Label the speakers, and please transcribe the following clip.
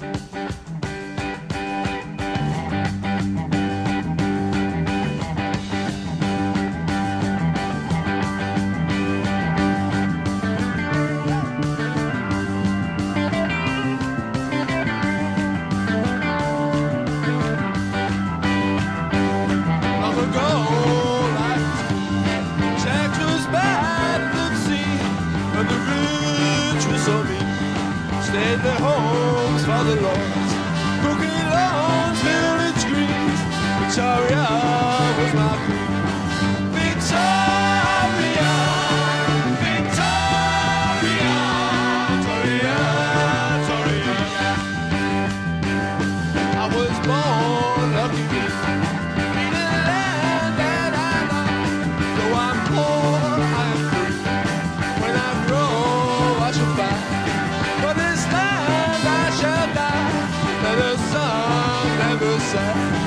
Speaker 1: Stayed their homes for the lords, cooking lawns, village greens. Victoria was my queen. Victoria, Victoria, Victoria, Victoria. I was born lucky me, in a land that I love. Though I'm poor, I am free. When I grow, I shall fight. For this land I shall die, let the sun never set.